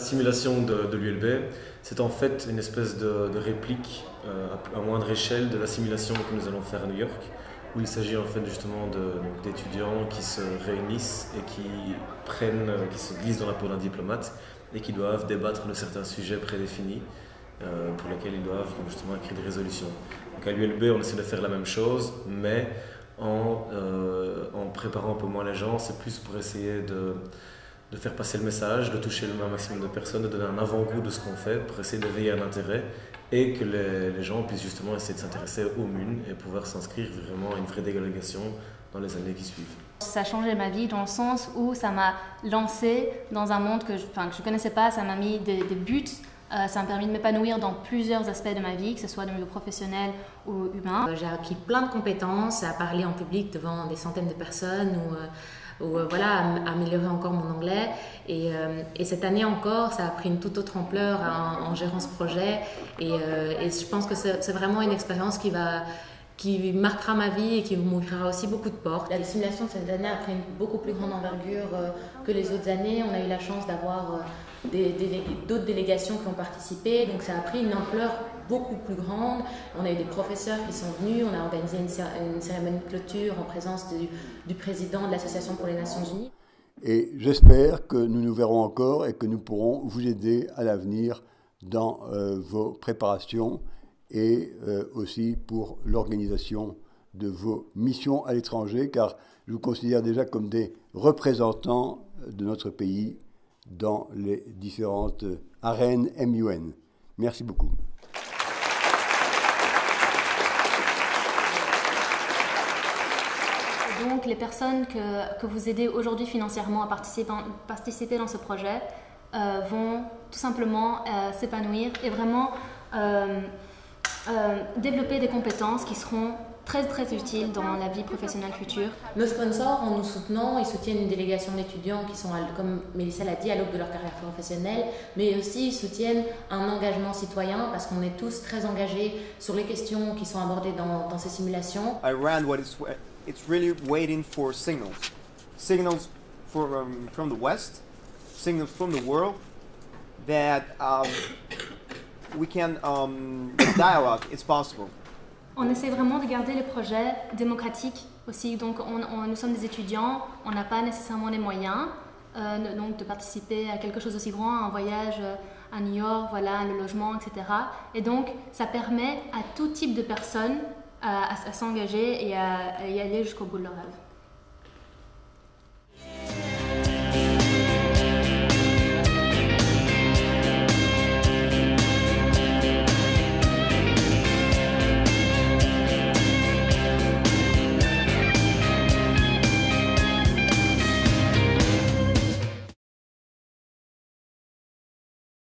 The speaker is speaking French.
simulation de l'ULB, c'est en fait une espèce de réplique à moindre échelle de la simulation que nous allons faire à New York, où il s'agit en fait justement d'étudiants qui se réunissent et qui se glissent dans la peau d'un diplomate et qui doivent débattre de certains sujets prédéfinis pour lesquels ils doivent justement écrire des résolutions. Donc à l'ULB, on essaie de faire la même chose, mais en préparant un peu moins les gens. C'est plus pour essayer de faire passer le message, de toucher le maximum de personnes, de donner un avant-goût de ce qu'on fait pour essayer d'éveiller un intérêt et que les gens puissent justement essayer de s'intéresser aux MUN et pouvoir s'inscrire vraiment à une vraie délégation dans les années qui suivent. Ça a changé ma vie dans le sens où ça m'a lancé dans un monde que je ne connaissais pas, ça m'a mis des buts, ça m'a permis de m'épanouir dans plusieurs aspects de ma vie, que ce soit de niveau professionnel ou humain. J'ai acquis plein de compétences à parler en public devant des centaines de personnes ou voilà, améliorer encore mon anglais. Et cette année encore, ça a pris une toute autre ampleur en gérant ce projet. Et je pense que c'est vraiment une expérience qui marquera ma vie et qui m'ouvrira aussi beaucoup de portes. La simulation de cette année a pris une beaucoup plus grande envergure que les autres années. On a eu la chance d'avoir d'autres délégations qui ont participé, donc ça a pris une ampleur beaucoup plus grande. On a eu des professeurs qui sont venus, on a organisé une cérémonie de clôture en présence du président de l'Association pour les Nations Unies. Et j'espère que nous nous verrons encore et que nous pourrons vous aider à l'avenir dans vos préparations et aussi pour l'organisation de vos missions à l'étranger, car je vous considère déjà comme des représentants de notre pays dans les différentes arènes MUN. Merci beaucoup. Donc les personnes que vous aidez aujourd'hui financièrement à participer dans ce projet vont tout simplement s'épanouir et vraiment développer des compétences qui seront très très utiles dans la vie professionnelle future. Nos sponsors, en nous soutenant, ils soutiennent une délégation d'étudiants qui sont, comme Mélissa l'a dit, à l'aube de leur carrière professionnelle, mais aussi ils soutiennent un engagement citoyen parce qu'on est tous très engagés sur les questions qui sont abordées dans ces simulations. Iran, it's really waiting for signals from the West, signals from the world that we can dialogue. It's possible. On essaie vraiment de garder les projets démocratiques aussi. Donc nous sommes des étudiants, on n'a pas nécessairement les moyens donc de participer à quelque chose d'aussi grand, un voyage à New York, voilà, le logement, etc. Et donc ça permet à tout type de personnes à s'engager et à y aller jusqu'au bout de leur rêve.